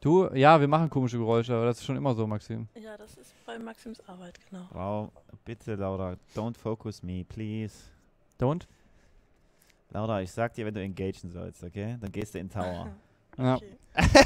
Du, ja, wir machen komische Geräusche, aber das ist schon immer so, Maxim. Ja, das ist bei Maxims Arbeit, genau. Wow, bitte, Laura, don't focus me, please. Don't? Laura, ich sag dir, wenn du engagen sollst, okay? Dann gehst du in den Tower. Ja. Okay.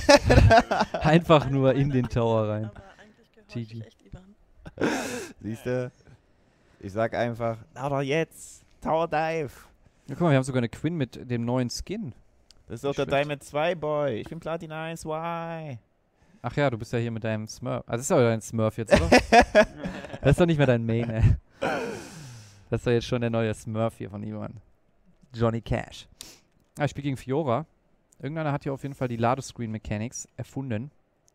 Einfach nur in den Tower rein. Aber eigentlich gehorche GG. ich echt Ivan. Siehst du? Ich sag einfach, Laura, jetzt! Tower Dive! Ja, guck mal, wir haben sogar eine Quinn mit dem neuen Skin. Das ist doch der Schwitz. Diamond 2 Boy. Ich bin Platin 1, why? Ach ja, du bist ja hier mit deinem Smurf. Also das ist aber dein Smurf jetzt, oder? Das ist doch nicht mehr dein Main, ey. Das ist doch jetzt schon der neue Smurf hier von Ivan. Johnny Cash. Ah, ich spiele gegen Fiora. Irgendeiner hat hier auf jeden Fall die Ladescreen-Mechanics erfunden.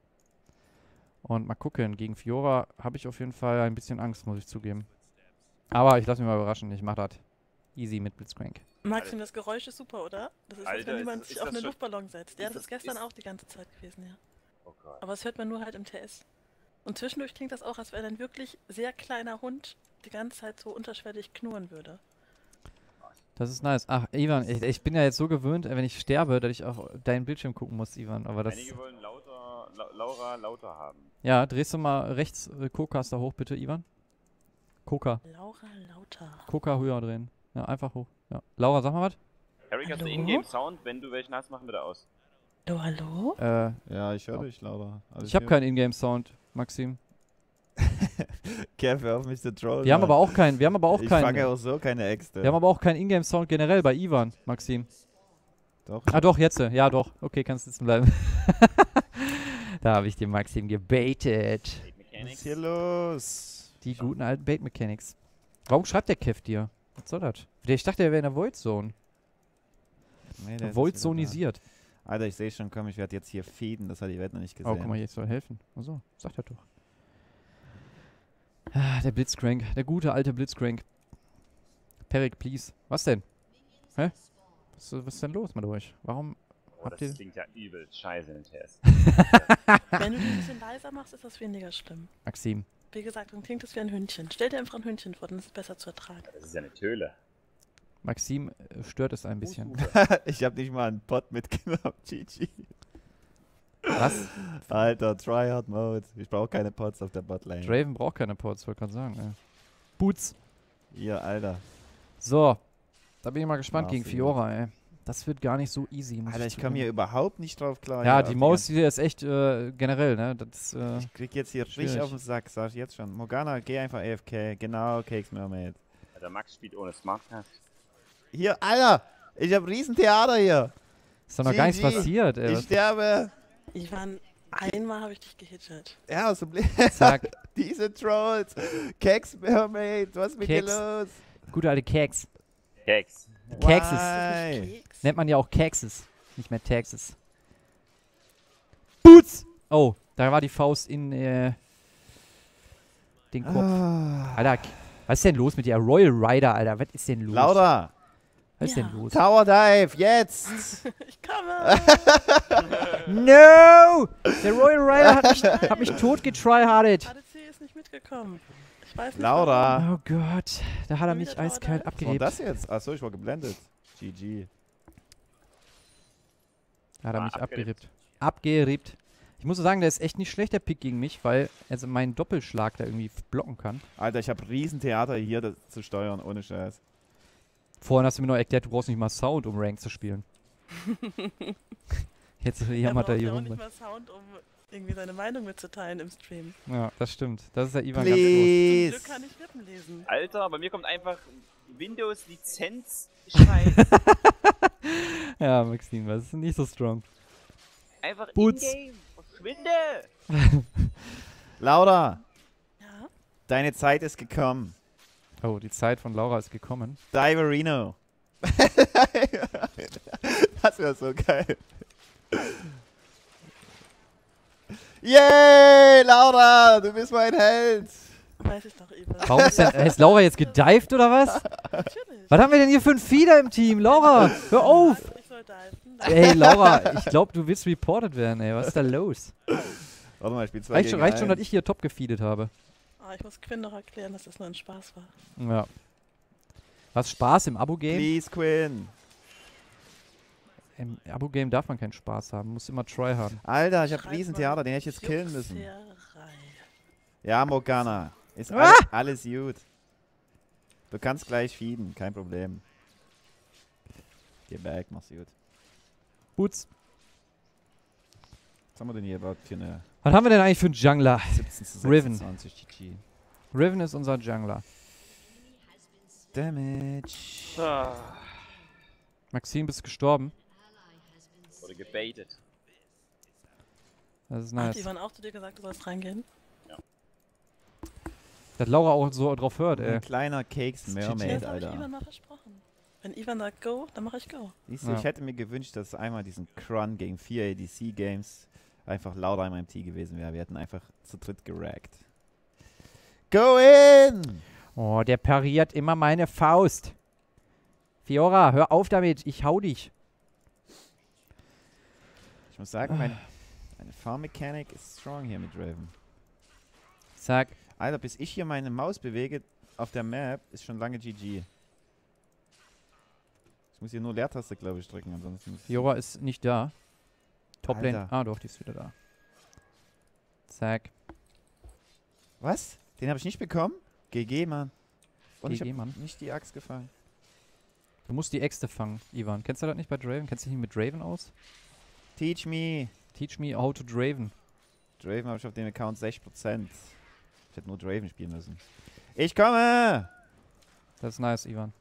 Und mal gucken, gegen Fiora habe ich auf jeden Fall ein bisschen Angst, muss ich zugeben. Aber ich lasse mich mal überraschen, ich mache das easy mit Blitzcrank. Maxim, das Geräusch ist super, oder? Das ist, als Alter, wenn jemand ist sich das auf einen schon- Luftballon setzt. Ja, ist das ist das- gestern ist- auch die ganze Zeit gewesen, ja. Oh Gott. Aber das hört man nur halt im TS. Und zwischendurch klingt das auch, als wenn ein wirklich sehr kleiner Hund die ganze Zeit so unterschwellig knurren würde. Das ist nice. Ach, Ivan, ich bin ja jetzt so gewöhnt, wenn ich sterbe, dass ich auf deinen Bildschirm gucken muss, Ivan. Aber das. Einige wollen Laura lauter haben. Ja, drehst du mal rechts Co-Caster hoch, bitte, Ivan. Coca. Laura Lauter. Coca höher drehen. Ja, einfach hoch. Ja. Laura, sag mal was. Eric, hast du Hallo? Ingame-Sound? Wenn du welchen hast, machen wir da aus. Hallo, hallo? Ja, ich höre dich, Laura. Alles Ich habe gut. keinen Ingame-Sound, Maxim. Kev, hör auf mich zu trollen. Wir haben Mann. aber auch keinen. Wir haben aber auch Ich fange keinen. auch so keine Äxte. Wir haben aber auch keinen Ingame-Sound generell bei Ivan, Maxim. Doch. Ah doch, jetzt. Ja, doch. Okay, kannst sitzen bleiben. Da habe ich den Maxim gebaitet. Eight Was ist Mechanics. hier los? Die guten alten Bait-Mechanics. Warum schreibt der Kev dir? Was soll das? Ich dachte, er wäre in der Void-Zone. Nee, der ist Void-Zonisiert. wieder da. Alter, ich sehe schon, komm, ich werde jetzt hier feeden. Das hat die Welt noch nicht gesehen. Oh, guck mal, jetzt soll helfen. Achso, sagt er doch. Ah, der Blitzcrank. Der gute alte Blitzcrank. Perik, please. Was denn? Hä? Was ist denn los mit euch? Warum Oh, habt das ihr... klingt ja übel scheiße in TS. Wenn du die ein bisschen leiser machst, ist das weniger schlimm. Maxim. Wie gesagt, dann klingt es wie ein Hündchen. Stell dir einfach ein Hündchen vor, dann ist es besser zu ertragen. Das ist ja eine Töle. Maxim stört es ein bisschen. Ich habe nicht mal einen Pot mitgenommen, GG. Was? Alter, Tryhard Mode. Ich brauche keine Pots auf der Botlane. Draven braucht keine Ports, wollte gerade sagen. Boots. Ihr, Alter. So. Da bin ich mal gespannt Marcel. gegen Fiora, ey. Das wird gar nicht so easy. Muss Alter, ich komme zugeben. hier überhaupt nicht drauf klar. Ja, hier die auf Maus hier ist echt generell, ne? Das, Ich krieg jetzt hier richtig schwierig. auf den Sack, sag ich jetzt schon. Morgana, geh einfach AFK. Genau, Cakes Mermaid. Der Max spielt ohne Smartcast. Hier, Alter! Ich hab Riesentheater hier! ist doch noch gar nichts GG. passiert, ey. Ich sterbe! Ivan, einmal habe ich dich gehittet. Ja, so blöd. Zack. Diese Trolls! Cakes Mermaid, was ist mit dir Keks. los? Gute alte Keks. Keks. Kekses. Why? Keks. Nennt man ja auch Kekses. Nicht mehr Texas. Boots! Oh, da war die Faust in den Kopf. Ah. Alter, was ist denn los mit dir? Royal Rider, Alter. Was ist denn los? Lauda! Was ist Ja. denn los? Tower Dive, jetzt! Ich komme! No! Der Royal Rider hat mich tot getryhardet. ADC ist nicht mitgekommen. Ich weiß nicht Laura! Oh Gott, da hat er Schon mich wieder eiskalt Tower Dive? Was war abgerebt. das jetzt? Achso, ich war geblendet. GG. Da hat er Ah, mich abgerebt. abgerebt. Ich muss so sagen, der ist echt nicht schlecht, der Pick gegen mich, weil er meinen Doppelschlag da irgendwie blocken kann. Alter, ich hab Riesentheater hier das zu steuern, ohne Scheiß. Vorhin hast du mir noch erklärt, du brauchst nicht mal Sound, um Rank zu spielen. Jetzt Er jammert er braucht hier ja auch rum. nicht mal Sound, um irgendwie seine Meinung mitzuteilen im Stream. Ja, das stimmt. Das ist der Ivan ganz groß. Zum Please! Glück kann ich Lippen lesen. Alter, bei mir kommt einfach Windows-Lizenz-Scheiß. Ja, Maxim, das ist nicht so strong. Einfach Boots. in-game. Verschwinde! Laura! Ja? Deine Zeit ist gekommen. Oh, die Zeit von Laura ist gekommen. Diverino. Das wäre so geil. Yay, Laura, du bist mein Held. Weiß ich doch, Ivan. Warum ist Laura jetzt gedived oder was? Natürlich. Was haben wir denn hier für einen Feeder im Team? Laura, hör auf! Also, ich soll diven. Ey, Laura, ich glaube, du willst reported werden, ey. Was ist da los? Warte mal, ich spiel 2 Reicht gegen schon, dass 1. ich hier top gefeedet habe. Ah, ich muss Quinn noch erklären, dass das nur ein Spaß war. Ja. Was Spaß im Abo-Game? Please, Quinn. Im Abo-Game darf man keinen Spaß haben, muss immer Try haben. Alter, ich hab Schreib Riesentheater, mal den hätte ich jetzt killen müssen. Juxerei. Ja, Morgana. Ist Ah! alles gut. Du kannst gleich feeden, kein Problem. Geh back, mach's gut. Boots. Was haben wir denn hier überhaupt für eine Was haben wir denn eigentlich für einen Jungler? 17 zu Riven. 26 GG? Riven ist unser Jungler. Damage. Ah, Maxine, bist du gestorben? wurde gebaitet. Das ist Hat nice. Ivan auch zu dir gesagt, du sollst reingehen? Dass Laura auch so drauf hört, ey. Ein kleiner Cakes Ja, Mermaid, das habe ich Ivan Alter. mal versprochen. Wenn Ivan sagt Go, dann mache ich Go. Siehst du, Ja. ich hätte mir gewünscht, dass einmal diesen Crun gegen 4 ADC Games einfach lauter in meinem Team gewesen wäre. Wir hätten einfach zu dritt geraggt. Go in! Oh, der pariert immer meine Faust. Fiora, hör auf damit, ich hau dich. Ich muss sagen, meine Farm Mechanik ist strong hier mit Raven. Zack. Alter, bis ich hier meine Maus bewege auf der Map, ist schon lange GG. Ich muss hier nur Leertaste, glaube ich, drücken, ansonsten... Fiora ist nicht da. Toplane. Alter. Ah, doch, die ist wieder da. Zack. Was? Den habe ich nicht bekommen? GG, Mann. Und ich GG, habe Mann. nicht die Axt gefangen. Du musst die Äxte fangen, Ivan. Kennst du das nicht bei Draven? Kennst du dich nicht mit Draven aus? Teach me. Teach me how to Draven. Draven habe ich auf dem Account 6%. Ich hätte nur Draven spielen müssen. Ich komme! Das ist nice, Ivan.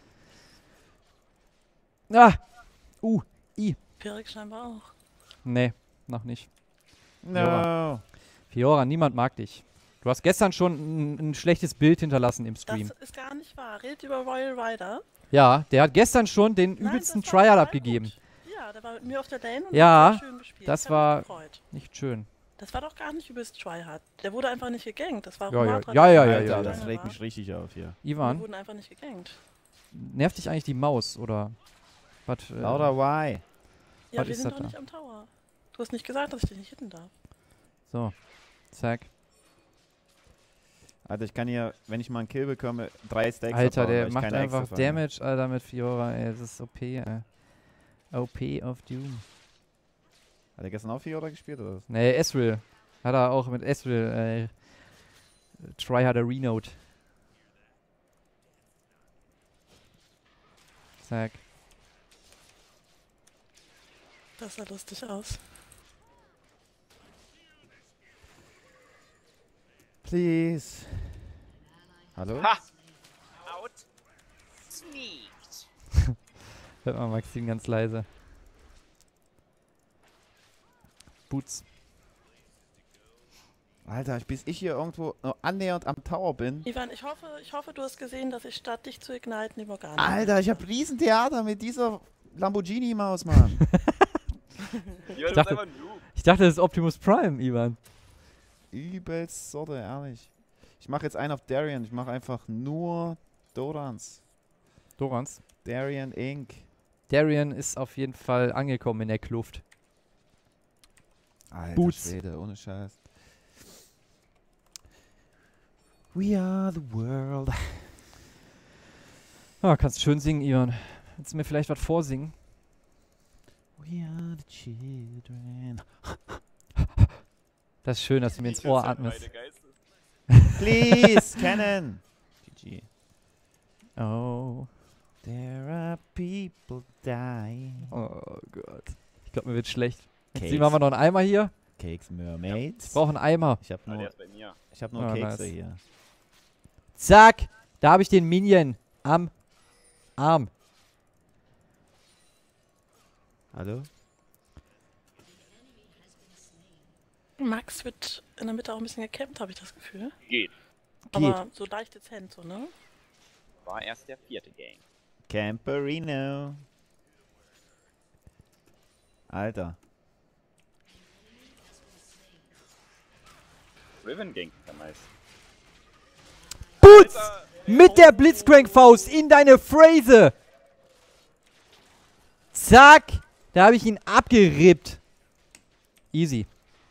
Ah! Pirik scheinbar auch. Nee, noch nicht. No. Fiora, niemand mag dich. Du hast gestern schon ein schlechtes Bild hinterlassen im Das Stream. ist gar nicht wahr. Redet über Royal Rider. Ja, der hat gestern schon den Nein, übelsten das war Tryhard total abgegeben. gut. Ja, der war mit mir auf der Lane und Ja, hat sehr schön gespielt. das Ich hab mich war- gefreut. Nicht schön. Das war doch gar nicht übelst Tryhard. Der wurde einfach nicht gegankt. Das war Ja, ja. Romatra, Ja, der ja, Alter, ja, das lange regt war. mich richtig auf hier. Wir Ivan, wurden einfach nicht gegankt. nervt dich eigentlich die Maus oder was? Lauter why? Ja, Was wir ist sind das doch da? nicht am Tower. Du hast nicht gesagt, dass ich dich nicht hitten darf. So, zack. Alter, ich kann hier, wenn ich mal einen Kill bekomme, 3 Stacks Alter, abbauen, weil der ich macht keine Äxte einfach fange. Damage, Alter, mit Fiora, ey. Das ist OP, ey. OP of Doom. Hat er gestern auch Fiora gespielt oder was? Nee, Ezreal. Hat er auch mit Ezreal, Tryharder Renote. Zack. Das sah lustig aus. Please. Hallo? Ha! Out! Sneaked! Hört mal Maxim ganz leise. Boots. Alter, bis ich hier irgendwo nur annähernd am Tower bin. Ivan, ich hoffe, du hast gesehen, dass ich statt dich zu igniten die Morgana. Alter, ich hab Riesentheater mit dieser Lamborghini-Maus, Mann. Ja, du dachte- bist einfach ein Noob. Ich dachte, das ist Optimus Prime, Ivan. Übelst Sorte, ehrlich. Ich mache jetzt einen auf Darien. Ich mache einfach nur Dorans. Dorans. Darien Inc. Darien ist auf jeden Fall angekommen in der Kluft. Alter Boots. Schwede, ohne Scheiß. We are the world. Ah, kannst schön singen, Ivan. Willst du mir vielleicht was vorsingen? We are the children. Das ist schön, dass du mir ins Ohr atmest. Please, Cannon. GG. Oh. There are people dying. Oh Gott. Ich glaube, mir wird schlecht. Jetzt Cakes. sehen wir mal noch einen Eimer hier. Cakes Mermaids. Ich brauche einen Eimer. Ich hab Ah, der nur, ist bei mir. ich hab nur Ah, Kekse nice. hier. Zack. Da habe ich den Minion am Arm. Hallo? Max wird in der Mitte auch ein bisschen gecampt, habe ich das Gefühl. Geht. Aber so leicht dezent, so, ne? War erst der 4. Gang. Camperino. Alter. Riven Gang am meisten. Boots! Mit der Blitzcrank-Faust in deine Phrase! Zack! Da habe ich ihn abgerippt. Easy.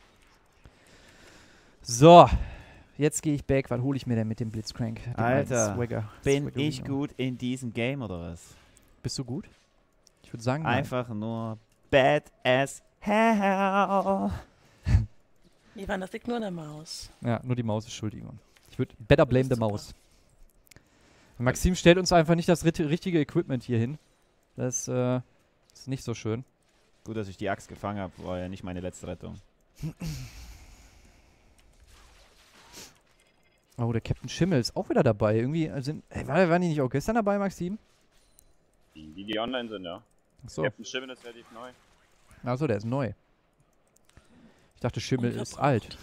So. Jetzt gehe ich back. Was hole ich mir denn mit dem Blitzcrank? Dem Alter, alten Bin Swaggerino. ich gut in diesem Game oder was? Bist du gut? Ich würde sagen, nein. Einfach nur bad as hell. Ivan, das liegt nur an der Maus. Ja, nur die Maus ist schuld, Ivan. Ich würde better blame the Super. Maus. Maxim stellt uns einfach nicht das richtige Equipment hier hin. Das ist nicht so schön. Gut, dass ich die Axt gefangen habe, war ja nicht meine letzte Rettung. Oh, der Captain Schimmel ist auch wieder dabei. Irgendwie waren die nicht auch gestern dabei, Maxim? Die online sind, ja. Achso, Captain Schimmel ist relativ neu. achso, der ist neu. Ich dachte, Schimmel ist alt.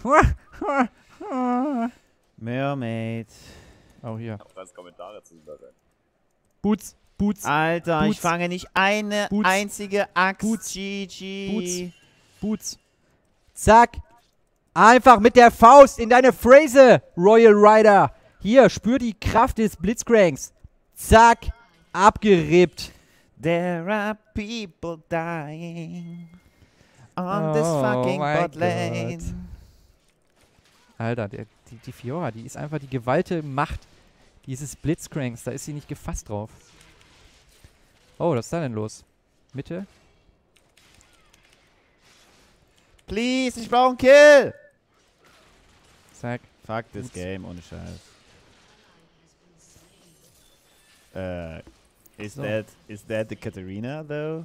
Mermaid. Oh, hier. Auch als Kommentare zu sein. Boots, Boots, Alter, Boots. ich fange nicht eine Boots. einzige Axt. Boots. GG. Boots. Boots. Zack. Einfach mit der Faust in deine Phrase, Royal Rider. Hier, spür die Kraft des Blitzcranks. Zack. Abgerippt. There are people dying on this Oh fucking mein bot lane. Gott. Alter, die Fiora, die ist einfach die gewalte Macht dieses Blitzcranks. Da ist sie nicht gefasst drauf. Oh, was ist da denn los? Mitte? Please, ich brauche einen Kill. Zack. Fuck this Boots. game, ohne Scheiß. Is So. that the Katarina though?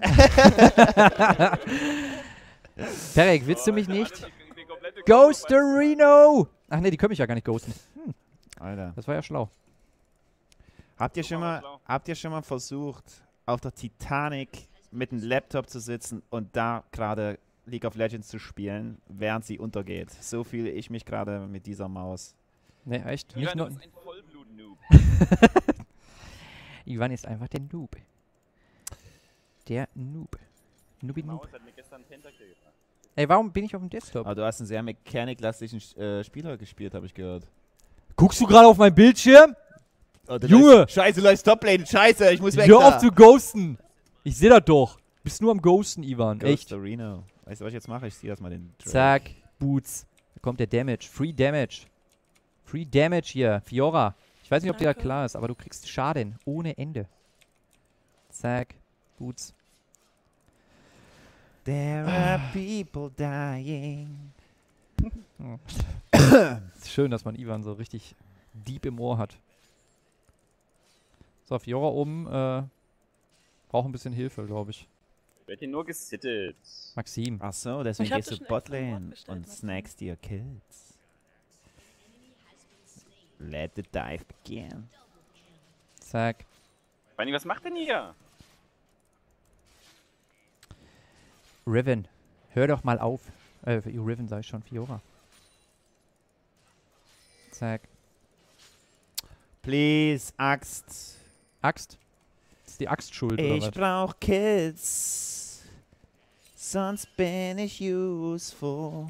Perek, willst du mich nicht? Ghosterino! Ach ne, die können mich ja gar nicht ghosten. Alter. Das war ja schlau. Habt ihr schon mal versucht, auf der Titanic mit einem Laptop zu sitzen und da gerade League of Legends zu spielen, während sie untergeht? So fühle ich mich gerade mit dieser Maus. Ne, echt? Nicht Ivan nur. ist ein Vollblut-Noob. Ivan ist einfach der Noob. Der Noob. Noobi Noob. Maus hat mir gestern Tentacle gebracht. Ey, warum bin ich auf dem Desktop? Aber du hast einen sehr mechanik-lastischen Spieler gespielt, habe ich gehört. Guckst du gerade auf mein Bildschirm? Oh, du Junge! läufst- Scheiße, du läufst Toplane. Scheiße, ich muss weg Hör da. auf zu ghosten! Ich seh das doch. Bist nur am Ghosten, Ivan. Echt. Ghosterino. Weißt du, was ich jetzt mache? Ich ziehe erstmal den Drake. Zack. Boots. Da kommt der Damage. Free Damage. Free Damage hier. Fiora. Ich weiß nicht, ob dir das Danke. klar ist, aber du kriegst Schaden. Ohne Ende. Zack. Boots. There are people dying. Ist schön, dass man Ivan so richtig deep im Ohr hat. So, Fiora oben braucht ein bisschen Hilfe, glaube ich. Ich werde hier nur gesittet. Maxim. Ach so, deswegen Ich hab gehst du dich schon extra Botlane Wort gestellt, und Martin. snackst dir Kills. Let the dive begin. Zack. Fanny, was macht denn hier? Riven. Hör doch mal auf. Riven sag ich schon. Fiora. Zack. Please, Axt. Axt. Ist die Axt schuld, oder Ich was? brauch Kills. Sonst bin ich useful.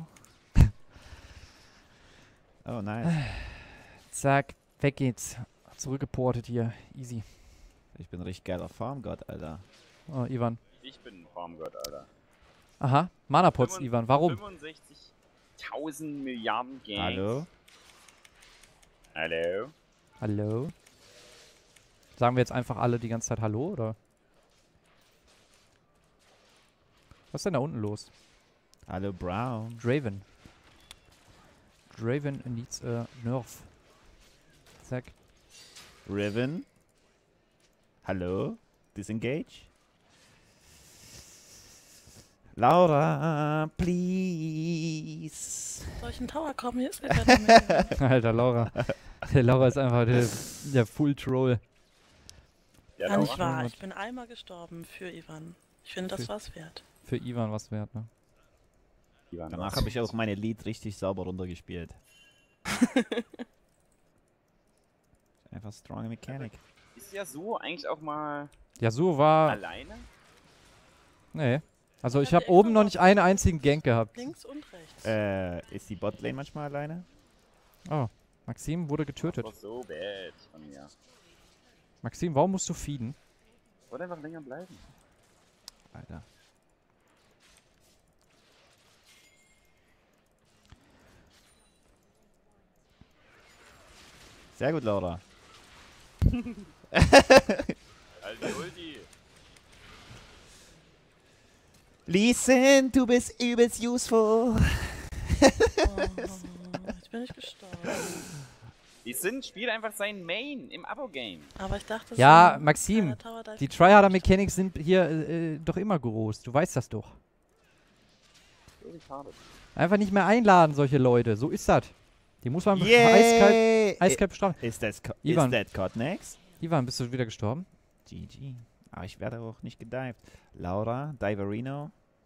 Oh, nice. Zack. Weg geht's. Zurückgeportet hier. Easy. Ich bin richtig geiler Farmgott, Alter. Oh, Ivan. Ich bin ein Farmgott, Alter. Aha. Mana-Pots, Ivan. Warum? 65.000 Milliarden Gangs. Hallo? Hallo? Hallo? Sagen wir jetzt einfach alle die ganze Zeit Hallo, oder? Was ist denn da unten los? Hallo, Brown. Draven. Draven needs a nerf. Zack. Riven. Hallo? Disengage? Laura, please. Soll ich einen Tower kommen? Hier ist mir keiner mehr. Alter, Laura. Der Laura ist einfach der Full-Troll. Ja, Gar nicht Laura. wahr. Ich bin einmal gestorben für Ivan. Ich finde, das Für- war's wert. Für Ivan was wert, ne? Ivan, Danach was? habe ich auch meine Lied richtig sauber runtergespielt. Einfach strong Mechanic. Ist ja so eigentlich auch mal Yasuo war... alleine? Nee. Also Man ich hat habe die oben extra noch nicht einen einzigen Gank gehabt. Links und rechts. Ist die Botlane manchmal alleine? Oh. Maxim wurde getötet. Das war so bad von mir. Maxim, warum musst du feeden? Ich wollte einfach länger bleiben. Alter. Sehr gut, Laura. Alter Ulti. Lee Sin, du bist übelst useful. Oh, jetzt bin ich gestorben. Die Sin spielt einfach sein Main im Abo-Game. Aber ich dachte, Ja, so ein Maxim, kleiner Tower Dive die Tryharder-Mechanics sind hier doch immer groß. Du weißt das doch. So schade. Einfach nicht mehr einladen, solche Leute. So ist das. Die muss man Yay! eiskalt bestrafen. Is Ivan. that caught next? Ivan, bist du wieder gestorben? GG. Aber ich werde auch nicht gedived. Laura, Diverino.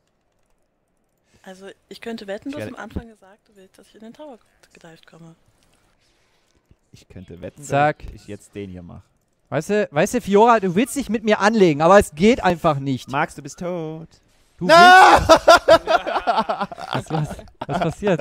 Also, ich könnte wetten, du Ich hast am werde- Anfang gesagt, du willst, dass ich in den Tower gedived komme. Ich könnte wetten, Zack. dass ich jetzt den hier mache. Weißt du, Fiora, du willst dich mit mir anlegen, aber es geht einfach nicht. Max, du bist tot. Du No! was passiert?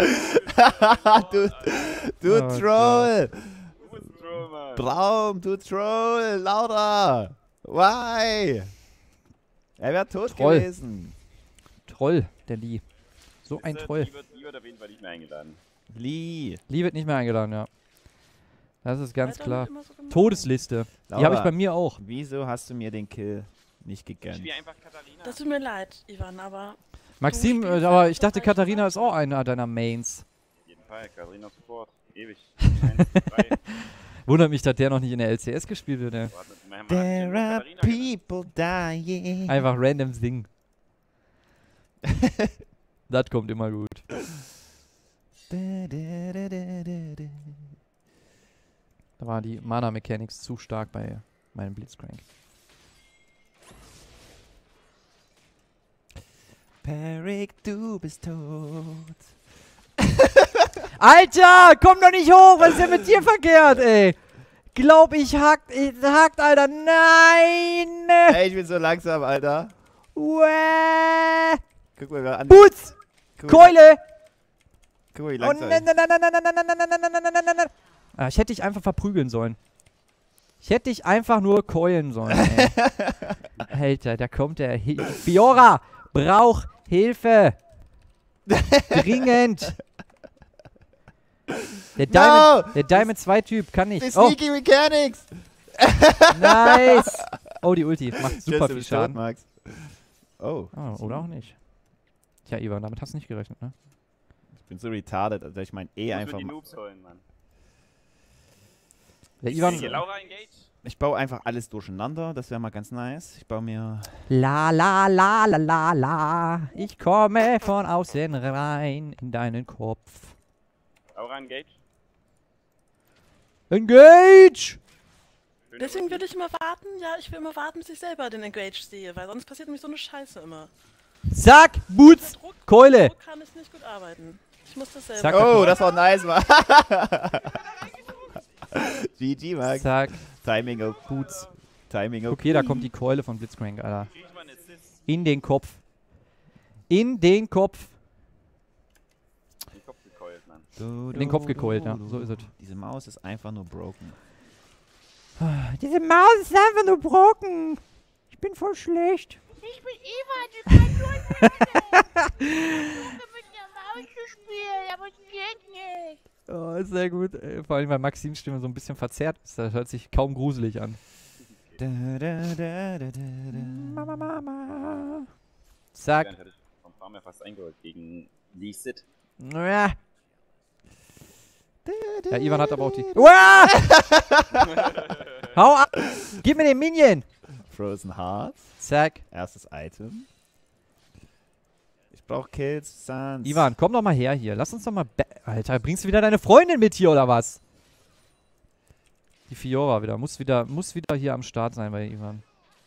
du Oh Troll! Du bist Troll, Mann. Braum, du Troll! Laura! Why? Er wäre tot Troll. gewesen. Troll, der Lee. So ein Troll. Die wird auf jeden Fall nicht mehr eingeladen. Lee. Lee wird nicht mehr eingeladen, ja. Das ist ganz Seid doch klar. nicht immer so gemein. Todesliste. Die habe ich bei mir auch. Wieso hast du mir den Kill nicht Ich gegönnt? spiele einfach Katharina. Das tut mir leid, Ivan, aber Maxim, Du spielst aber halt ich dachte, so Katharina falsch. ist auch einer deiner Mains. Auf jeden Fall, Katharina Support. Ewig. 1, 3. Wundert mich, dass der noch nicht in der LCS gespielt wird, ey. There are people dying. Einfach random singen. Das kommt immer gut. Da war die Mana-Mechanics zu stark bei meinem Blitzcrank. Peric, du bist tot. Alter, komm doch nicht hoch! Was ist denn mit dir verkehrt, ey? Glaub, ich hackt, Alter. Nein! Ey, ich bin so langsam, Alter. Uäh. Guck mal an. Boots! Guck mal, Keule! guck mal, wie Oh langsam nein, nein, nein, nein, nein, nein, nein, nein, nein, nein, nein, nein, nein. Ah, ich hätte dich einfach verprügeln sollen. Ich hätte dich einfach nur keulen sollen, ey. Alter, da kommt der Fiora braucht Hilfe. Dringend. Der Diamond 2 Typ kann The nicht. Oh, Sneaky Mechanics. nice. Oh, die Ulti macht super Jess, du viel bist tot, Schaden. Max. Oh. Oh, oder auch nicht. Tja, Ivan, damit hast du nicht gerechnet, ne? Ich bin so retarded, also ich meine Ich einfach die mal. Noobs holen, Mann. Der Hier, Ivan. Laura engage. Ich baue einfach alles durcheinander, das wäre mal ganz nice. Ich baue mir. La la la la la la. Ich komme von außen rein in deinen Kopf. Laura engage. Engage! Schöne deswegen Ulti. will ich immer warten. Ja, ich will immer warten, bis ich selber den Engage sehe, weil sonst passiert nämlich so eine Scheiße immer. Zack, Boots, Mit Druck, Keule. Druck kann ich nicht gut arbeiten. Ich muss das selber. Zack. Oh, das war nice, Mann. GG, Max. Zack. Timing of Boots. Timing of Okay, da kommt die Keule von Blitzcrank, Alter. Krieg ich mal einen Assist. In den Kopf. In den Kopf. Den Kopf gekeult, Mann. In den Kopf gekeult, ja. So ist es. Diese Maus ist einfach nur broken. Diese Maus ist einfach nur broken. Ich bin voll schlecht. Ich bin Ivan, ich kann nur mit der Maus zu spielen, aber es geht nicht. Oh, sehr gut. Vor allem, weil Maxims Stimme so ein bisschen verzerrt ist. Das hört sich kaum gruselig an. Mama, Mama. Zack. Dann hätte ich vom Farmer fast eingeholt gegen Lee Sid. Ja. Ja, Ivan hat aber auch die... Uah! Hau ab! Gib mir den Minion! Frozen Hearts. Zack. Erstes Item. Ich brauche Kills, Sans. Ivan, komm doch mal her hier. Lass uns doch mal... Alter, bringst du wieder deine Freundin mit hier, oder was? Die Fiora wieder. Muss wieder hier am Start sein bei Ivan.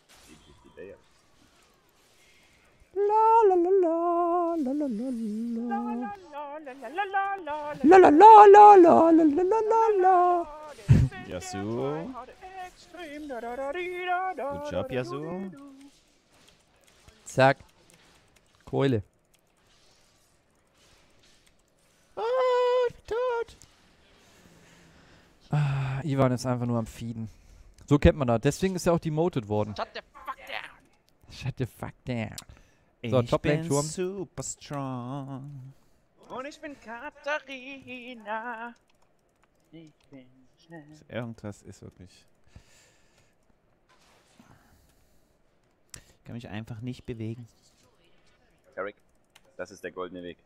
La la la la la la la la. La la la la la la la la la. Yasuo. Good job, Yasuo. Zack. Keule. Oh, ich bin tot. Ah, Ivan ist einfach nur am Feeden. So kennt man das. Deswegen ist er auch demoted worden. Shut the fuck down. Shut the fuck down. So, Ich Top-Lane-Turm. bin super strong. Und ich bin Katharina. Ich bin schnell. Irgendwas ist wirklich... Ich kann mich einfach nicht bewegen. Carrick, das ist der goldene Weg.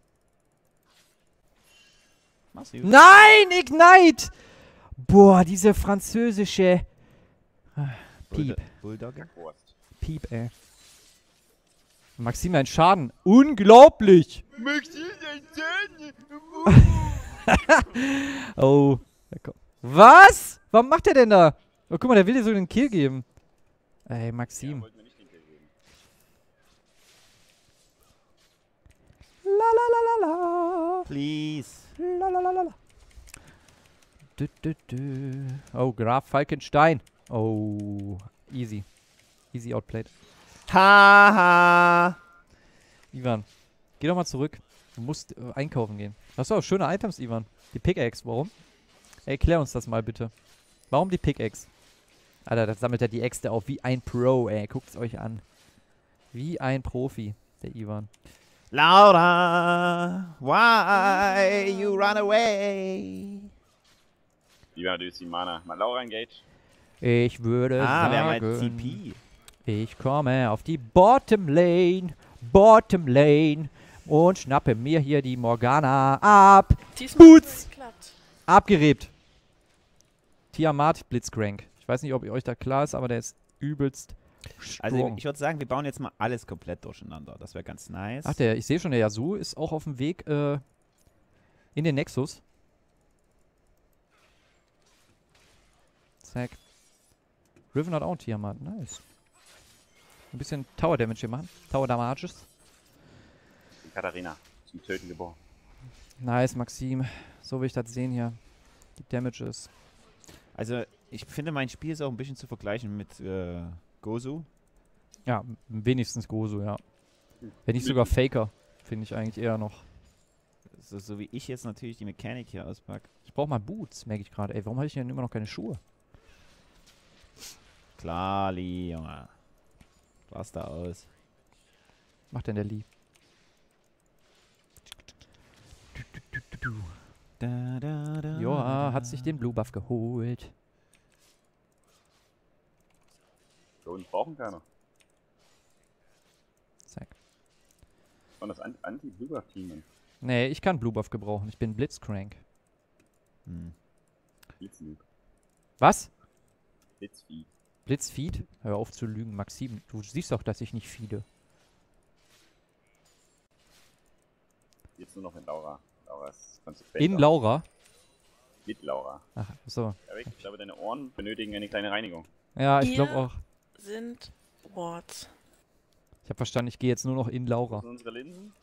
Mach's gut. Nein, Ignite! Boah, diese französische... Piep. Bulldogge. Wurst. Piep, ey. Maxim, ein Schaden. Unglaublich! Oh. Was? Warum macht der denn da? Oh, guck mal, der will dir so einen Kill geben. Ey, Ja, Maxim. wollten wir nicht den Kill geben. La. Please. La. Du. Oh, Graf Falkenstein. Oh, easy. Easy outplayed. Haha. Ivan, geh doch mal zurück. Du musst einkaufen gehen. Hast du auch schöne Items, Ivan. Die Pickaxe, warum? Erklär uns das mal bitte. Warum die Pickaxe? Alter, das sammelt er die Äxte auf wie ein Pro, ey. Guckt's euch an. Wie ein Profi, der Ivan. Laura, why you run away? Die werden natürlich die Mana. Mal Laura engage. Ich würde wir haben ein sagen, TP. ich komme auf die Bottom Lane und schnappe mir hier die Morgana ab. Diesmal Boots! hat's geklappt. Abgerebt. Tiamat Blitzcrank. Ich weiß nicht, ob euch da klar ist, aber der ist übelst Also strong. ich würde sagen, wir bauen jetzt mal alles komplett durcheinander. Das wäre ganz nice. Ach, ich sehe schon, der Yasuo ist auch auf dem Weg in den Nexus. Zack. Riven hat auch einen Tiamat. Nice. Ein bisschen Tower Damage hier machen. Tower Damages. Die Katharina. Zum Töten geboren. Nice, Maxim. So will ich das sehen hier. Die Damages. Also ich finde, mein Spiel ist auch ein bisschen zu vergleichen mit Gozu. Ja, wenigstens Gozu, ja. Wenn nicht sogar Faker, finde ich eigentlich eher noch. So wie ich jetzt natürlich die Mechanik hier auspacke. Ich brauche mal Boots, merke ich gerade. Ey, warum habe ich denn immer noch keine Schuhe? Klar, Lee, Junge. Was da aus? Was macht denn der Lee? Joa, hat sich den Blue Buff geholt. So, und brauchen keiner. Zack. Und das Anti-Blue-Team. Nee, ich kann Blue Buff gebrauchen. Ich bin Blitzcrank. Blitzloop. Was? Blitzvieh. Blitzfeed? Hör auf zu lügen, Maxim. Du siehst doch, dass ich nicht feede. Jetzt nur noch mit Laura. Laura ist konsequent. In Laura? Mit Laura. Ach, so. Erik, ich glaube, deine Ohren benötigen eine kleine Reinigung. Ja, ich glaube Ihr- auch. Sind Wards. Ich habe verstanden, ich gehe jetzt nur noch in Laura. Das sind unsere Linsen.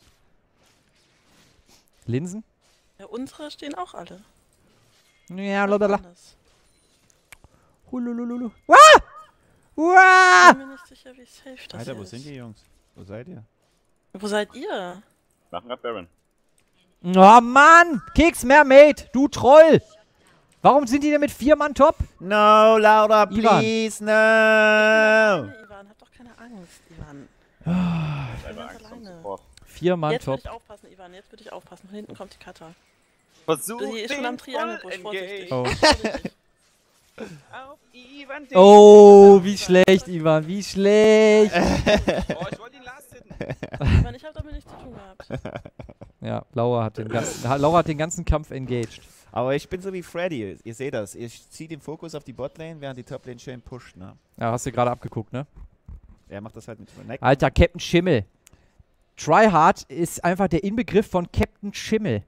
Linsen? Ja, unsere stehen auch alle. Ja, lalala. Anders. Hululululu. Ich bin mir nicht sicher, wie safe das Alter, hier wo ist. sind die Jungs? Wo seid ihr? Wo seid ihr? Machen grad Baron. Oh Mann! Keks Mermaid, du Troll! Warum sind die denn mit 4 Mann top? No, Laura, Ivan. please, no! Ivan, hab doch keine Angst, Ivan. Ich habe ganz Angst um alleine. Support. 4 Mann Jetzt würde top. ich aufpassen, Ivan. Jetzt würde ich aufpassen. Von hinten kommt die Kata. Versuch Die ist schon am Triangelbusch. Vorsichtig. Oh. Vorsichtig. Auf Ivan Oh, wie schlecht, Ivan, wie schlecht! Oh, ich wollte ihn last hitten. Ivan, ich hab damit nichts zu tun gehabt. Ja, Laura hat den ganzen Kampf engaged. Aber ich bin so wie Freddy, ihr seht das. Ich ziehe den Fokus auf die Botlane, während die Toplane schön pusht, ne? Ja, hast du gerade abgeguckt, ne? Er macht das halt mit Neck. Alter, Captain Schimmel. Tryhard ist einfach der Inbegriff von Captain Schimmel.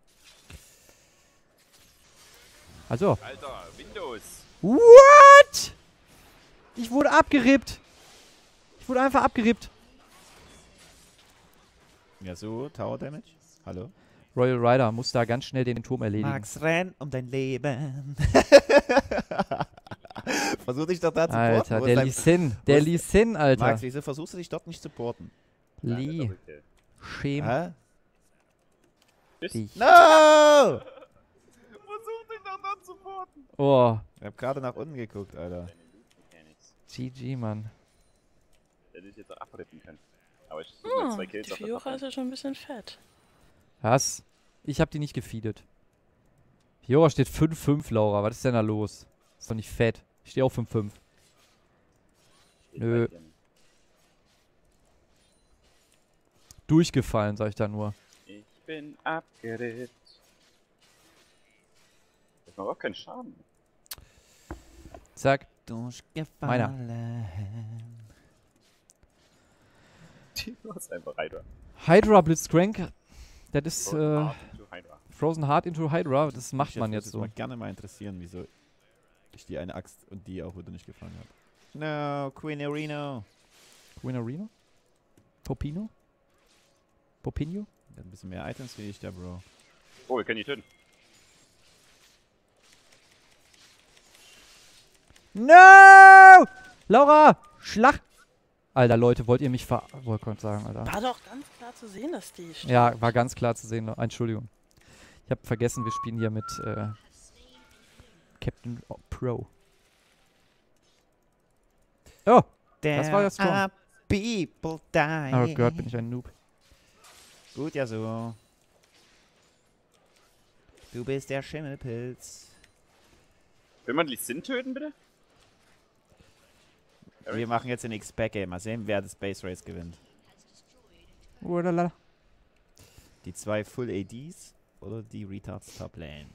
Also. Alter, Windows. What? Ich wurde abgerippt. Ich wurde einfach abgerippt. Ja, so, Tower Damage. Hallo? Royal Rider muss da ganz schnell den Turm erledigen. Max, renn um dein Leben. Versuch dich doch da zu Alter, porten. Wo ist der dein- Lee Sin. wo Der ist- Lee Sin, Alter. Max, wieso versuchst du dich dort nicht zu porten? Lee, schäm Hä? dich. No! Versuch dich doch noch zu supporten. Oh, Ich hab gerade nach unten geguckt, Alter. GG, Mann. Der hätte ich jetzt auch abrippen können. Aber ich suche mit 2 Die Kills auf der Fiora ist Top-Lane. ja schon ein bisschen fett. Was? Ich hab die nicht gefeedet. Fiora steht 5-5, Laura. Was ist denn da los? Ist doch nicht fett. Ich stehe auch 5-5. Nö. durchgefallen, sag ich da nur. Ich bin abgeritzt. Das macht auch keinen Schaden. Zack. Durchgefallen. Du hast einfach Hydra. Hydra Blitzcrank. Das ist Hydra. Frozen Heart into Hydra. Das macht man jetzt Das so. würde mich gerne mal interessieren, wieso ich die eine Axt und die auch wieder nicht gefangen habe. No, Queen Arena. Queen Arena? Popino? Popinho? Der hat ein bisschen mehr Items wie ich, der Bro. Oh, wir können die töten. No! Laura! Schlag! Alter, Leute, wollt ihr mich wollte gerade sagen, Alter. War doch ganz klar zu sehen, dass die steht. Ja, war ganz klar zu sehen. Entschuldigung. Ich habe vergessen, wir spielen hier mit Captain Pro. Oh! Das war ja strong. People die. Oh Gott, bin ich ein Noob. Gut, ja so. Du bist der Schimmelpilz. Will man Lee Sin töten, bitte? Wir machen jetzt den X-Pack-Game. Mal sehen, wer das Space Race gewinnt. Ualala. Die 2 Full ADs oder die Retards Top Lane?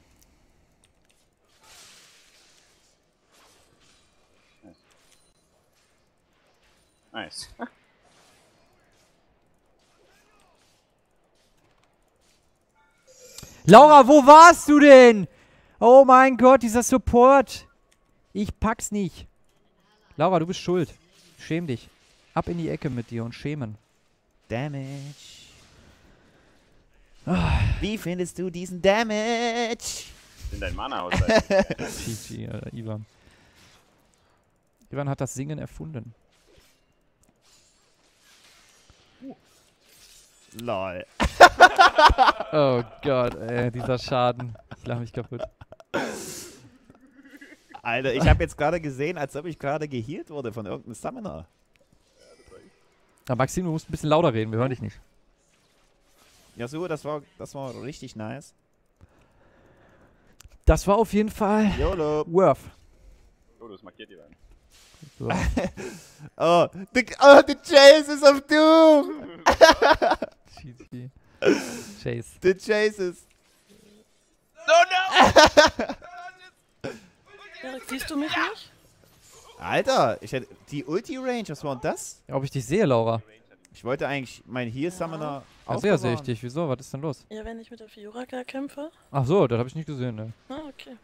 Nice. Laura, wo warst du denn? Oh mein Gott, dieser Support. Ich pack's nicht. Laura, du bist schuld. Schäm dich. Ab in die Ecke mit dir und schämen. Damage. Wie findest du diesen Damage? In dein Mana-Haushalt. GG, Alter, Ivan. Ivan hat das Singen erfunden. Lol. Oh Gott, ey, dieser Schaden. Ich lach mich kaputt. Alter, ich habe jetzt gerade gesehen, als ob ich gerade gehealt wurde von irgendeinem Summoner. Aber Maxim, du musst ein bisschen lauter reden, wir hören dich nicht. Ja, so, das war richtig nice. Das war auf jeden Fall YOLO. worth. Oh, das markiert die dann. So. Oh, the chases of doom. GG. Chase. The chases. Erik, siehst du mich nicht? Alter, ich hätte die Ulti-Range, was war denn das? Ob ich dich sehe, Laura? Ich wollte eigentlich meinen Heal-Summoner Ach ja, sehe ich dich. Wieso? Was ist denn los? Ja, wenn ich mit der Fiora kämpfe. Ach so, das habe ich nicht gesehen, ne? Ah, okay.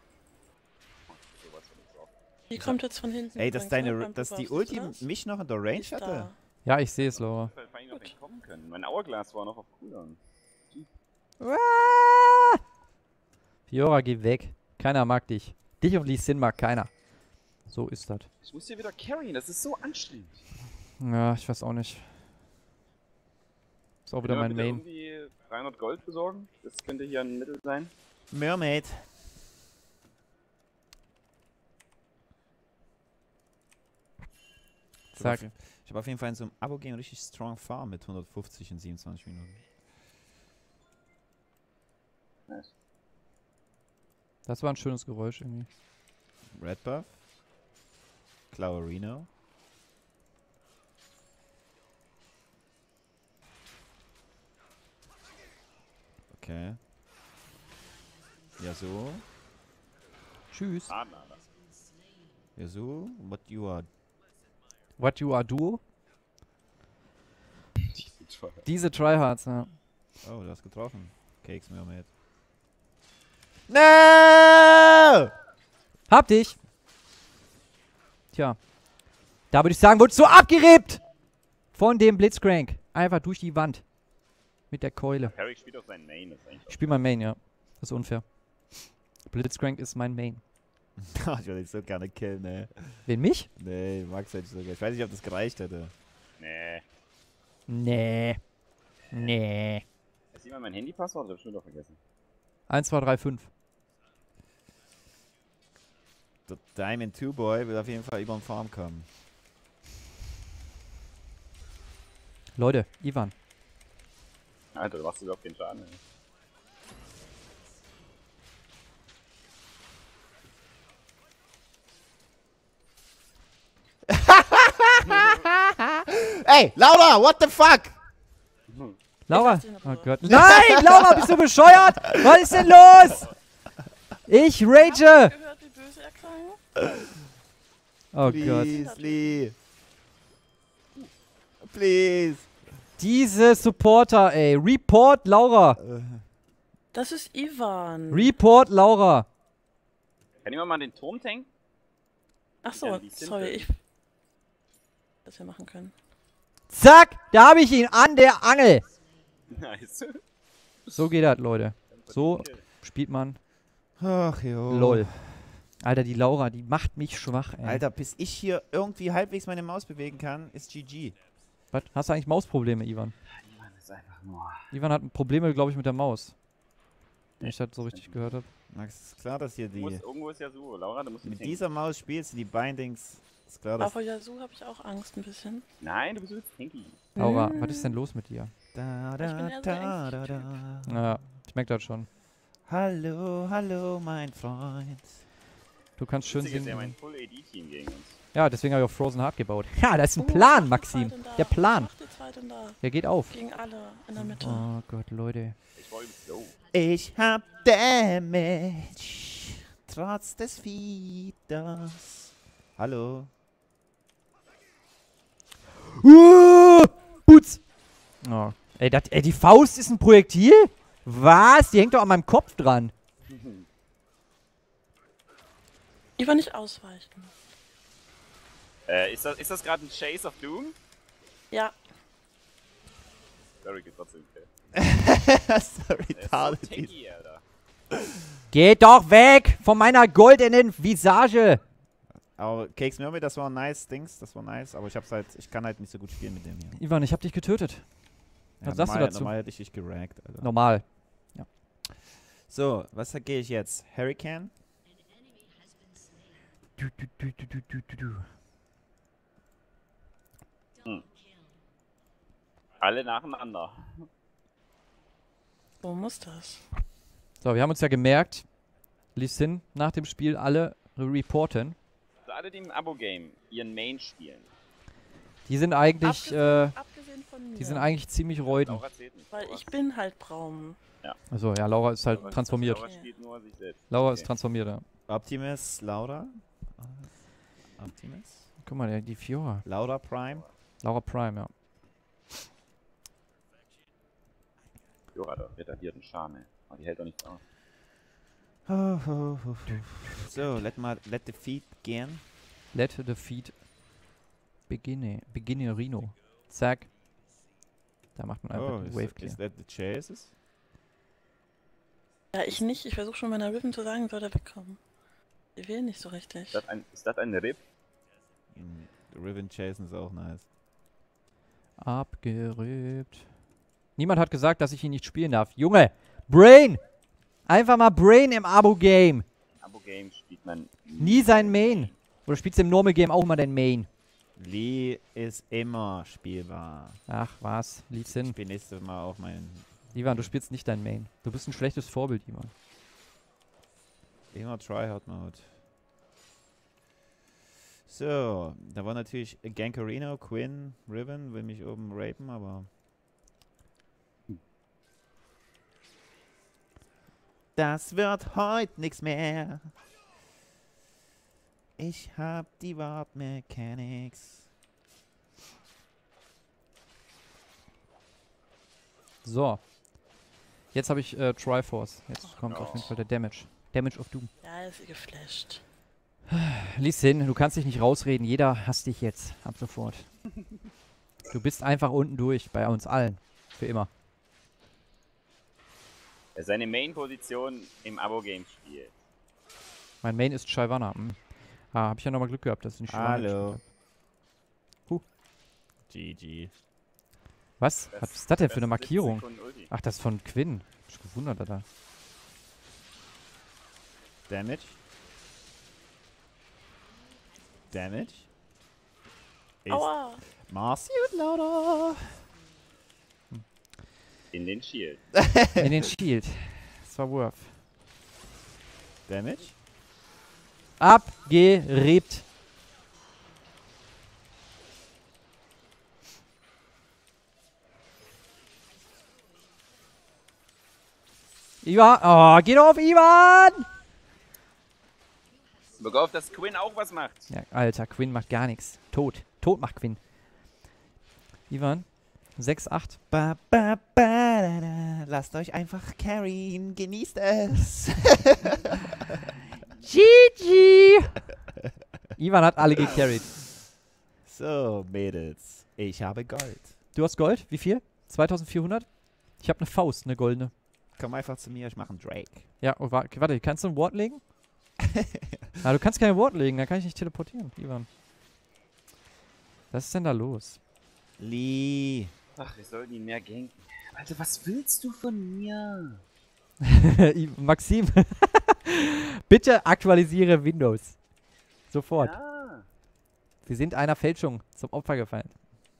Die kommt jetzt von hinten. Ey, dass übrigens, ne? dass die Buffst Ulti du das? mich noch in der Range Ist hatte? da. Ja, ich sehe es, Laura. Ich hätte noch nicht kommen können. Mein Hourglass war noch auf Cooldown. Fiora, geh weg. Keiner mag dich. Dich und Lee Sin mag keiner. So ist das. Ich muss hier wieder carryen, das ist so anstrengend. Ja, ich weiß auch nicht. Ist auch wieder mein Bitte Main. irgendwie 300 Gold besorgen? Das könnte hier ein Mittel sein. Mermaid. Zack. Ich habe auf jeden Fall in so einem Abo-Game richtig strong Farm mit 150 in 27 Minuten. Nice. Das war ein schönes Geräusch irgendwie. Red Buff. Clawarino. Okay. Yasuo. Tschüss. Ah, nada. Yasuo, what you are. What you are duo? Die sind teuer. Diese Tryhards, ja. Oh, du hast getroffen. Cakes Mermaid. No! Hab dich! Tja. Da würde ich sagen, wurdest du abgerebt! Von dem Blitzcrank. Einfach durch die Wand. Mit der Keule. Carrick spielt auf seinen Main, das ist eigentlich Ich spiele mein Main, ja. Das ist unfair. Blitzcrank ist mein Main. Ich würde dich so gerne killen, ne? Wen, mich? Nee, Max hätte ich so gerne. Ich weiß nicht, ob das gereicht hätte. Nee. Nee. Nee. Ist jemand mein Handypasswort? Das hab ich schon wieder vergessen. 1, 2, 3, 5. Der Diamond 2 Boy will auf jeden Fall über den Farm kommen. Leute, Ivan. Alter, du machst überhaupt keinen Schaden. Ey. Ey, Laura, what the fuck? Laura! lass dich in Oh Ruhe. Gott. Nein, Laura, bist du bescheuert? Was ist denn los? Ich rage! Gehört, wie böse er klang? Oh Gott. Please, Lee. Please. Diese Supporter, ey. Report Laura. Das ist Ivan. Report Laura. Kann jemand mal den Turm tanken? Ach so, Ja, die sind sorry, drin. ich... Das wir machen können. Zack, da habe ich ihn an der Angel. Nice. So geht das, Leute. So spielt man Ach jo. LOL. Alter, die Laura, die macht mich schwach, ey. Alter, bis ich hier irgendwie halbwegs meine Maus bewegen kann, ist GG. Was? Hast du eigentlich Mausprobleme, Ivan? Ivan ist einfach nur... Ivan hat Probleme, glaube ich, mit der Maus. Wenn ich das so richtig gehört habe. Max, ist klar, dass hier Irgendwo ist ja so. Laura, du musst mit tanken. dieser Maus spielst du die Bindings. Ist klar, dass... Aber vor Yasu habe ich auch Angst ein bisschen. Nein, du bist jetzt tanky. Laura, was ist denn los mit dir? Da, Ich bin da, eher so da, da, ängstlich da. Ja, ich merke das schon. Hallo, hallo, mein Freund. Du kannst schön Witzig ist ja mein singen. Full-AD-Team gegen uns. Ja, deswegen habe ich auch Frozen Heart gebaut. Ja, da ist ein Was Plan, macht die Maxim. zwei denn da? Der Plan. Was macht die zwei denn da? Der geht auf. Gegen alle in der Mitte. Oh Gott, Leute. Ich war übelst low. Ich hab Damage. Trotz des Fieders. Hallo. Putz! Oh. Ey, die Faust ist ein Projektil? Was? Die hängt doch an meinem Kopf dran. Ivan nicht ausweichen. Ist das gerade ein Chase of Doom? Ja, Very good, trotzdem. Okay. Sorry, Der ist so retarded. tanky, Alter. Geht doch weg von meiner goldenen Visage. Aber Cakes Murmur, das war ein nice Dings, das war nice, aber ich kann halt nicht so gut spielen mit dem hier. Ivan, ich hab dich getötet. Was sagst du dazu? Normal hätte ich dich geraggt, Alter. Normal. So, was gehe ich jetzt? Hurricane? Du. Alle nacheinander. so muss das. So, wir haben uns ja gemerkt, Lee Sin nach dem Spiel alle reporten. Also alle, die im Abo-Game ihren Main spielen. Die sind eigentlich, Abgesehen von mir. die sind eigentlich ziemlich reuden. Laura zählt nicht. Weil ich bin halt Braun. Also ja, Laura ist halt Laura- transformiert. Laura spielt nur sich selbst. Laura Okay. ist transformiert, ja. Optimus, Laura? Optimus? Guck mal, die Fiora. Laura Prime? Laura Prime, ja. Jora, da retardierten Schame. Aber die hält doch nichts aus. So, let the feet gehen. Let the feed beginne Rino. Zack. Da macht man einfach Oh, die Wave is Clear. that the chases? Ja, ich nicht. Ich versuche schon meiner Riven zu sagen, soll er wegkommen. Die will nicht so richtig. Ist das ein Rip? Riven chasen ist auch nice. Abgerübt. Niemand hat gesagt, dass ich ihn nicht spielen darf. Junge! Brain! Einfach mal Brain im Abo-Game. Abo-Game spielt man Nie sein Main. Oder spielst du im Normal-Game auch mal dein Main? Lee ist immer spielbar. Ach, was? Lee Sin. Ich bin nächstes Mal auf meinen... Ivan, du spielst nicht dein Main. Du bist ein schlechtes Vorbild, Ivan. Immer Tryhard-Mode. So, da war natürlich Gankerino, Quinn, Riven, will mich oben rapen, aber... Das wird heute nix mehr. Ich hab die Warp Mechanics. So. Jetzt habe ich Triforce. Jetzt kommt auf jeden Fall der Damage. Damage of Doom. Ja, ist sie geflasht. Lies hin, du kannst dich nicht rausreden. Jeder hasst dich jetzt. Ab sofort. Du bist einfach unten durch. Bei uns allen. Für immer. seine Main-Position im Abo-Game spielt. Mein Main ist Shyvana. Ah, hab ich ja nochmal Glück gehabt, dass ich nicht Shyvana Hallo. gespielt hab. GG. Was? Was ist das denn für eine 70 Markierung? Sekunden Ulti. Ach, das ist von Quinn. Hab ich gewundert, Alter. Damage. Damage. Ist Aua! Marsuit lauter. In den Shield. In den Shield. Das war Worth. Damage. Abgerebt. Ivan! Oh, geh doch auf Ivan! Guck auf, dass Quinn auch was macht. Ja, Alter, Quinn macht gar nichts. Tot. Tot macht Quinn. Ivan, 6-8. Ba, ba, ba, da, da. Lasst euch einfach carryen. Genießt es. GG! Ivan hat alle gecarried. So, Mädels. Ich habe Gold. Du hast Gold? Wie viel? 2400? Ich habe eine Faust, eine goldene. Komm einfach zu mir, ich mache einen Drake. Ja, oh, warte, kannst du ein Wort legen? Ah, du kannst kein Wort legen, dann kann ich nicht teleportieren, Ivan. Was ist denn da los? Lee. Ach, wir sollten ihn mehr ganken. Alter, was willst du von mir? Maxim, bitte aktualisiere Windows. Sofort. Ja. Sie sind einer Fälschung zum Opfer gefallen.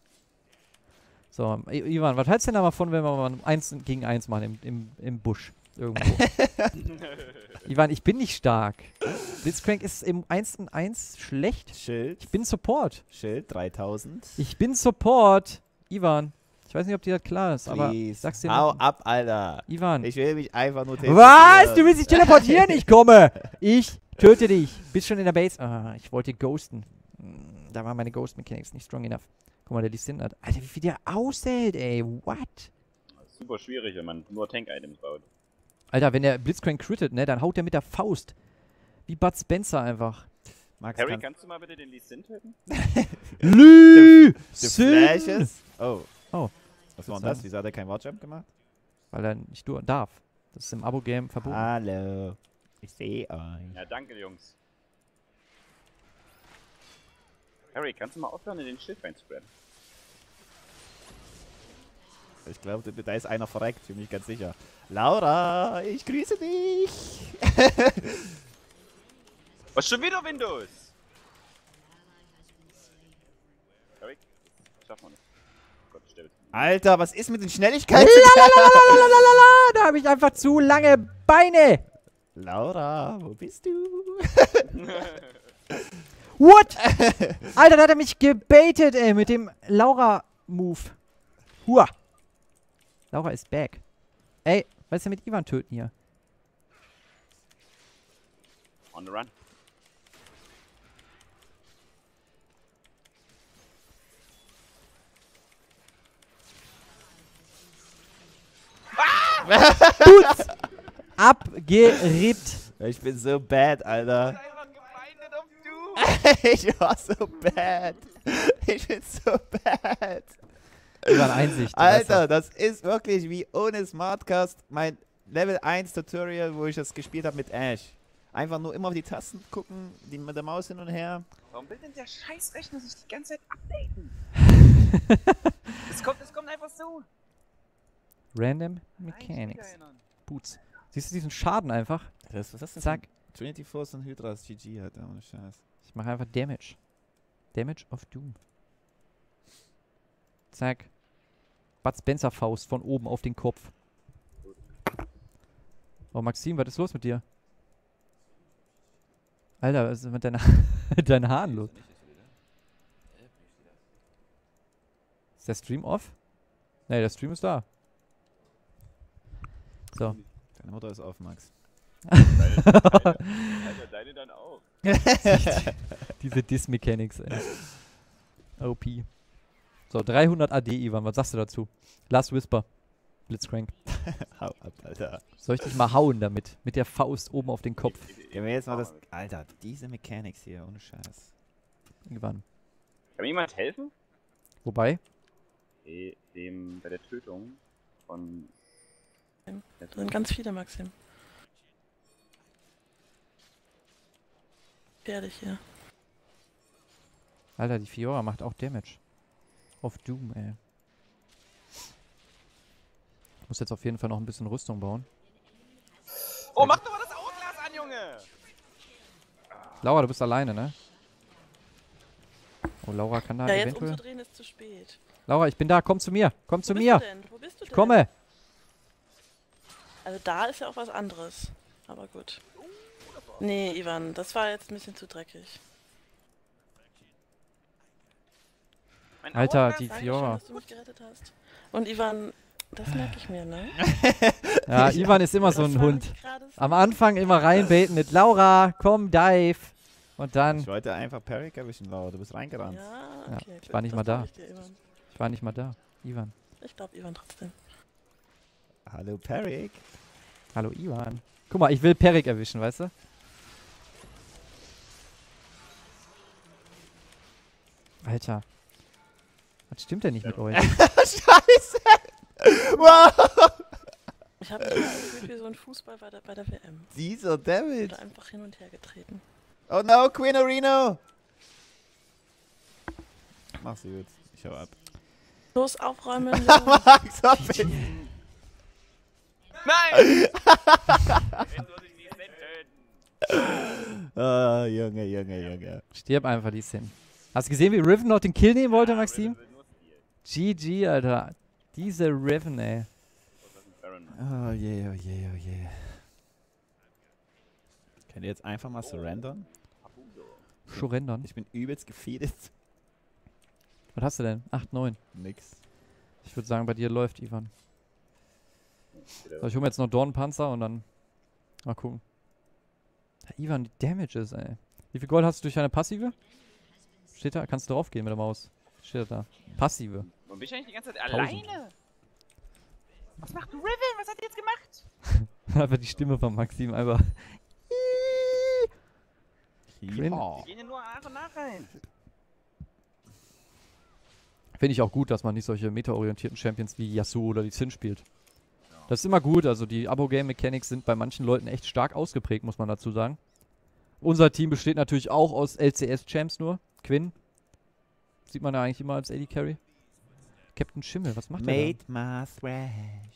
So, Ivan, was hältst du denn da mal von, wenn wir mal 1 gegen 1 machen im Busch? Irgendwo. Ivan, ich bin nicht stark. Blitzcrank ist im 1 gegen 1 schlecht. Schild. Ich bin Support. Schild 3000. Ich bin Support. Ivan, ich weiß nicht, ob dir das klar ist, aber ich Please. sag's dir Hau noch. ab, Alter. Ivan. Ich will mich einfach nur Was? Du willst dich teleportieren? Ich komme. Ich töte dich. Bist schon in der Base. Ah, ich wollte ghosten. Da waren meine Ghost Mechanics nicht strong enough. Guck mal, der Lee Sin hat. Alter, wie viel der aushält, ey. What? Super schwierig, wenn man nur Tank-Items baut. Alter, wenn der Blitzcrank crittet, ne, dann haut der mit der Faust. Wie Bud Spencer einfach. Max, Harry, kannst du mal bitte den Lee Sin töten? Lee The Sin! Flashes. Oh. Oh. Was war denn das? Wieso hat er kein Warjump gemacht? Weil er nicht darf. Das ist im Abo-Game verboten. Hallo. Ich sehe euch. Ja, danke, Jungs. Harry, kannst du mal aufhören, in den Schild reinzuspreaden? Ich glaube, da ist einer verreckt, bin ich ganz sicher. Laura, ich grüße dich. Was, schon wieder Windows? Harry, schaffen wir nicht. Gott, ich sterbe jetzt. Alter, was ist mit den Schnelligkeiten? Lalalala, da habe ich einfach zu lange Beine. Laura, wo bist du? What? Alter, da hat er mich gebaitet, ey, mit dem Laura-Move. Hua. Laura ist back. Ey, was ist denn mit Ivan töten hier? On the run. Putz! Abgerippt. Ich bin so bad, Alter. Einfach gefeindet auf du! Ich war so bad. Ich bin so bad. Ivan Einsicht. Alter, das ist wirklich wie ohne Smartcast mein Level 1 Tutorial, wo ich das gespielt habe mit Ash. Einfach nur immer auf die Tasten gucken, die mit der Maus hin und her. Warum will denn der Scheißrechner sich die ganze Zeit updaten? Es kommt einfach so. Random Mechanics. Boots. Siehst du diesen Schaden einfach? Was ist das denn? Zack. Trinity Force und Hydras GG halt, ohne Scheiß. Ich mache einfach Damage. Damage of Doom. Zack. Bud Spencer Faust von oben auf den Kopf. Oh, Maxim, was ist los mit dir? Alter, was ist mit deinen Haaren los? Ist der Stream off? Ne, der Stream ist da. So. Deine Mutter ist auf, Max. Alter, deine dann auch. Diese Dis-Mechanics, ey. OP. So, 300 AD, Ivan, was sagst du dazu? Last Whisper. Blitzcrank. Hau ab, Alter. Soll ich dich mal hauen damit? Mit der Faust oben auf den Kopf. Gehen wir jetzt mal das... Alter, diese Mechanics hier, ohne Scheiß. Ivan. Kann mir jemand helfen? Wobei? Dem bei der Tötung von... Da sind ganz viele, Maxim. Fertig hier. Alter, die Fiora macht auch Damage. Auf Doom, ey. Ich muss jetzt auf jeden Fall noch ein bisschen Rüstung bauen. Oh, mach doch mal das Hourglass an, Junge! Laura, du bist alleine, ne? Oh, Laura kann da Ja, jetzt eventuell... umzudrehen ist zu spät. Laura, ich bin da, komm zu mir. Komm zu Wo bist mir. du denn? Wo bist du Ich denn? komme. Also da ist ja auch was anderes. Aber gut. Nee, Ivan, das war jetzt ein bisschen zu dreckig. Mein Alter, Hourglass? die Dankeschön, Fiora. dass du mich gerettet hast. Und Ivan, Das merke ich mir, ne? Ja, Ivan ist immer so Das ein war Hund. nicht gerade so. Am Anfang immer reinbaiten mit Laura, komm, dive. Und dann, Ich wollte einfach Perry erwischen, Laura. Du bist reingerannt. Ja, Ja, okay. ich war nicht das mal da. glaub ich dir, Ivan. ich war nicht mal da. Ivan. Ich glaube Ivan trotzdem. Hallo, Perry. Hallo, Ivan. Guck mal, ich will Perik erwischen, weißt du? Alter. Was stimmt denn nicht mit euch? Scheiße! Wow! Ich habe mich mal gefühlt wie so ein Fußball bei der WM. Dieser Damage. Oder einfach hin und her getreten. Oh no, Queen Reno! Mach's gut. Ich hau ab. Los, aufräumen. Max, hab ich. Nein! Jetzt muss ich die Set töten. Ah, Junge, Junge, Junge. Stirb einfach die Sin. Hast du gesehen, wie Riven noch den Kill nehmen wollte, Maxim? GG, Alter. Diese Riven, ey. Oh je, oh je, oh je. Könnt ihr jetzt einfach mal surrendern? Schon rendern. Ich bin übelst gefeedet. Was hast du denn? 8, 9. Nix. Ich würde sagen, bei dir läuft, Ivan. So, ich hole mir jetzt noch Dornenpanzer und dann mal gucken. Ja, Ivan, die Damages, ey. Wie viel Gold hast du durch deine Passive? Steht da? Kannst du drauf gehen mit der Maus. Steht da. Passive. Wo bin ich eigentlich die ganze Zeit 1000. alleine? Was macht Riven? Was hat er jetzt gemacht? Einfach die Stimme von Maxim einfach. Quinn. Wir gehen ja nur nach und nach rein. Finde ich auch gut, dass man nicht solche meta-orientierten Champions wie Yasuo oder die Sin spielt. Das ist immer gut, also die Abo-Game-Mechanics sind bei manchen Leuten echt stark ausgeprägt, muss man dazu sagen. Unser Team besteht natürlich auch aus LCS-Champs nur. Quinn. Sieht man ja eigentlich immer als AD-Carry. Captain Schimmel, was macht der Made my thrash.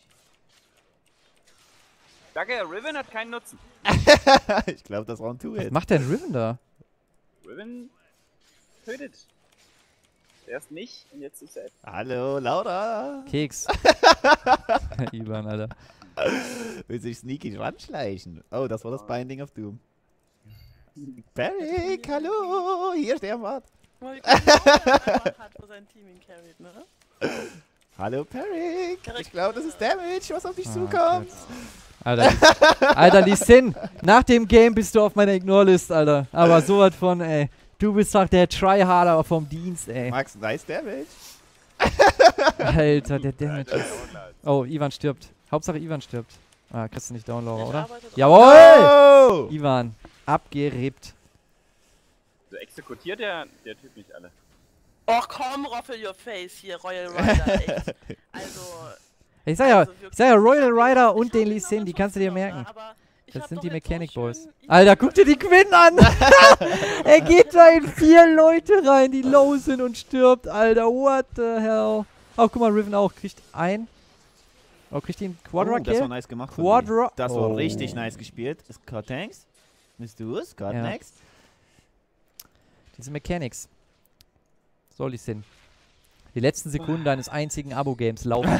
Danke, Riven hat keinen Nutzen. Ich glaube, das war ein da? Was Two-Hit. macht denn Riven da? Riven tötet. Erst mich und jetzt sich selbst. Hallo, Laura. Keks. Ivan, Alter. Will sich sneaky ranschleichen. Oh, das war das Binding of Doom. Perry, hallo. Hier ist der Mann. Mal wie gut er hat, wo sein Team ihn carried, ne? Hallo, Perry. Ich glaube, das ist Damage, was auf dich Ah, zukommt. Alter, Lee Sin, nach dem Game bist du auf meiner Ignore-List, Alter. Aber sowas von, ey. Du bist doch der Tryharder vom Dienst, ey. Max, nice Damage. Alter, der Damage. Oh, Ivan stirbt. Hauptsache Ivan stirbt. Ah, kriegst du nicht down, Laura, Ich oder? arbeite drauf. Jawohl! Oh! Ivan, abgerebt. So exekutiert der Typ nicht alle. Och komm, Roffel your face hier, Royal Rider, echt. Also, Ich sag ja, wirklich, Royal ich hab Rider ihn- und ich den hab Lee ihn Sin, noch die kannst du dir gefunden, merken. aber ich Das hab sind doch die jetzt Mechanic so Boys. schön Alter, guck dir die Quinn an! Er geht da in 4 Leute rein, die low sind und stirbt, Alter. What the hell? Oh, guck mal, Riven auch. Kriegt ein. Oh, kriegt ihn Quadra Das war Kill? nice gemacht von Quadra. dir. Das war Oh. richtig nice gespielt. Ist Cortex? Bist du es? God Ja. next? Diese Mechanics. Soll ich Sin. Die letzten Sekunden deines einzigen Abo-Games laufen.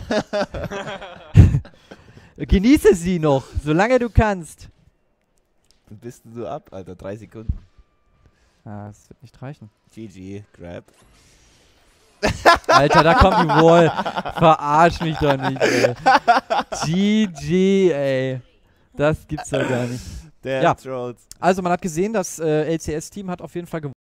Genieße sie noch, solange du kannst. Dann bist du so ab, Alter. 3 Sekunden. Ah, das wird nicht reichen. GG, Grab. Alter, da kommt die Wall. Verarsch mich doch nicht, ey. GG, ey. Das gibt's doch gar nicht. Der Ja. Trolls. Also, man hat gesehen, das LCS-Team hat auf jeden Fall gewonnen.